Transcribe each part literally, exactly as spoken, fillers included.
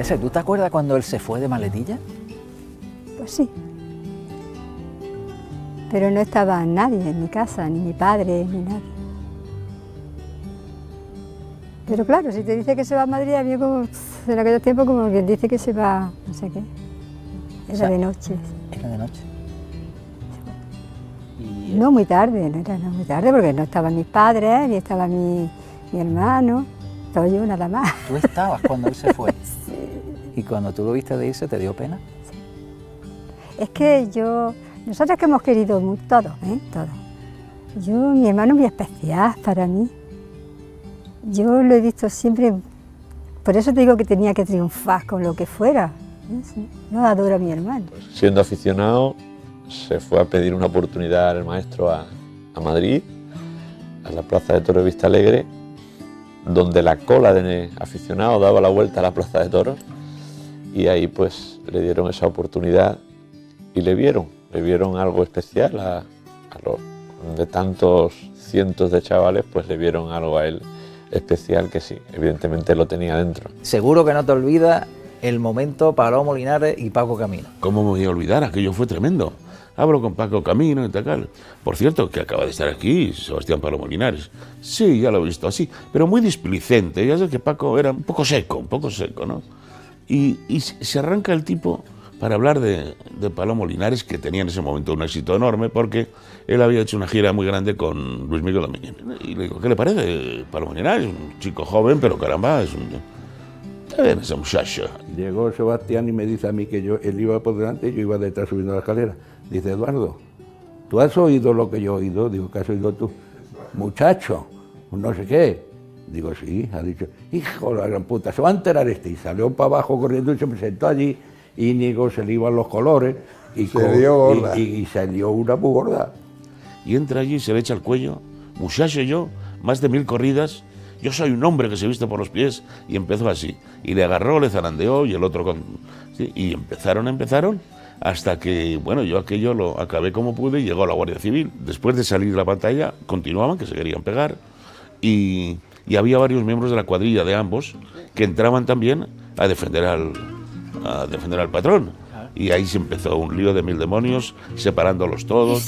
Teresa, ¿tú te acuerdas cuando él se fue de Maletilla? Pues sí. Pero no estaba nadie en mi casa, ni mi padre, ni nadie. Pero claro, si te dice que se va a Madrid, a mí como, en aquel tiempo como quien dice que se va, no sé qué. Era o sea, de noche. Era de noche. Y, no muy tarde, no era no muy tarde, porque no estaban mis padres, ni estaba mi, mi hermano, estaba yo nada más. ¿Tú estabas cuando él se fue? Sí. ¿Y cuando tú lo viste de irse, te dio pena? Sí. Es que yo, nosotros que hemos querido mucho, todos, ¿eh? Todos. Yo, mi hermano es muy especial para mí. Yo lo he visto siempre, por eso te digo que tenía que triunfar con lo que fuera. Yo adoro a mi hermano. Siendo aficionado, se fue a pedir una oportunidad al maestro a, a Madrid, a la plaza de Toros de Vistalegre, donde la cola de aficionados daba la vuelta a la plaza de toros, y ahí pues le dieron esa oportunidad y le vieron, le vieron algo especial a, a los de tantos cientos de chavales, pues le vieron algo a él especial que sí, evidentemente lo tenía dentro. Seguro que no te olvidas el momento Palomo Linares y Paco Camino. ¿Cómo me voy a olvidar? Aquello fue tremendo. Hablo con Paco Camino y tal. Por cierto, que acaba de estar aquí Sebastián Palomo Linares. Sí, ya lo he visto así, pero muy displicente. Ya sé que Paco era un poco seco, un poco seco, ¿no? Y, y se arranca el tipo para hablar de, de Palomo Linares, que tenía en ese momento un éxito enorme, porque él había hecho una gira muy grande con Luis Miguel Domínguez. Y le digo, ¿qué le parece Palomo Linares? Un chico joven, pero caramba, es un... ese muchacho. Llegó Sebastián y me dice a mí que yo, él iba por delante y yo iba detrás subiendo la escalera. Dice, Eduardo, ¿tú has oído lo que yo he oído? Digo, ¿qué has oído tú? Muchacho, no sé qué. Digo, sí, ha dicho, hijo de la gran puta, se va a enterar este. Y salió para abajo corriendo y se presentó allí. Íñigo, se le iban los colores y se con, dio gorda. Y, y, y salió una muy gorda. Y entra allí y se le echa al cuello, muchacho yo, más de mil corridas, yo soy un hombre que se viste por los pies, y empezó así. Y le agarró, le zarandeó y el otro con... ¿sí? Y empezaron, empezaron, hasta que, bueno, yo aquello lo acabé como pude y llegó la Guardia Civil. Después de salir de la pantalla, continuaban, que se querían pegar, y, y había varios miembros de la cuadrilla de ambos que entraban también a defender al... a defender al patrón, y ahí se empezó un lío de mil demonios, separándolos todos.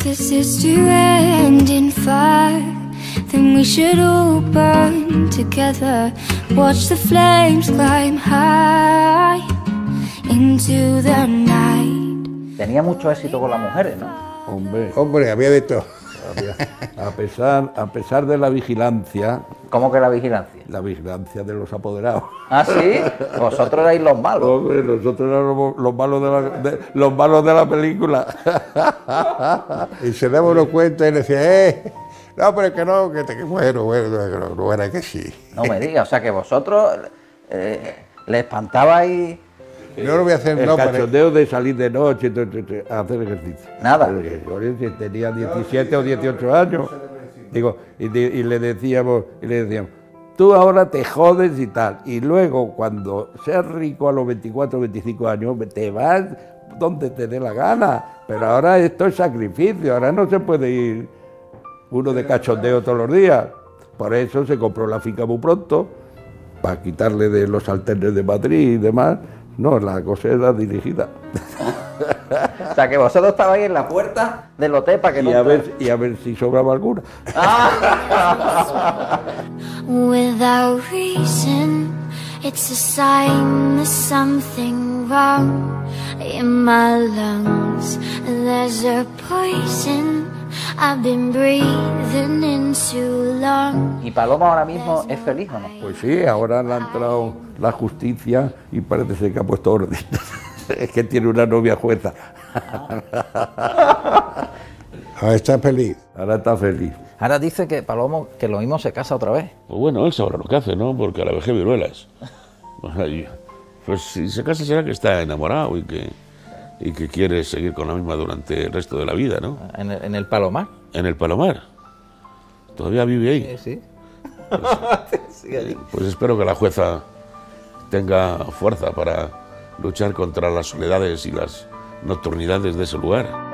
Tenía mucho éxito con las mujeres, ¿no? Hombre, Hombre, había de todo. A pesar, a pesar de la vigilancia... ¿Cómo que la vigilancia? La vigilancia de los apoderados. ¿Ah, sí? Vosotros erais los malos. Hombre, nosotros éramos los malos de la, de, los malos de la película. Y se daba unos cuentos y le decía, eh, no, pero es que no, que te... Bueno, bueno, no, no era que sí. No me digas, o sea que vosotros eh, le espantabais... No lo voy a hacer, el no, cachondeo pero... de salir de noche a hacer ejercicio. Nada. Yo tenía diecisiete o dieciocho años. Digo, y, de, y le decíamos, y le decíamos, tú ahora te jodes y tal. Y luego, cuando seas rico a los veinticuatro o veinticinco años, te vas donde te dé la gana. Pero ahora esto es sacrificio, ahora no se puede ir uno de cachondeo todos los días. Por eso se compró la finca muy pronto, para quitarle de los alternes de Madrid y demás. No, la cosa era dirigida. O sea, que vosotros estabais en la puerta del hotel para que no... Y a ver, y a ver si sobraba alguna. Without reason, it's a sign there's something wrong in my lungs. There's a poison I've been breathing in too long. ¿Y Paloma ahora mismo es feliz o no? Pues sí, ahora le ha entrado la justicia y parece ser que ha puesto orden. Es que tiene una novia jueza. Ahora está feliz. Ahora está feliz. Ahora dice que Palomo, que lo mismo se casa otra vez. Pues bueno, él sabrá lo que hace, ¿no? Porque a la vejez viruelas. Pues si se casa será que está enamorado y que... y que quiere seguir con la misma durante el resto de la vida, ¿no? ¿En el, en el Palomar? En el Palomar. ¿Todavía vive ahí? Sí, sí. Pues, sí, pues espero que la jueza tenga fuerza para luchar contra las soledades y las nocturnidades de ese lugar.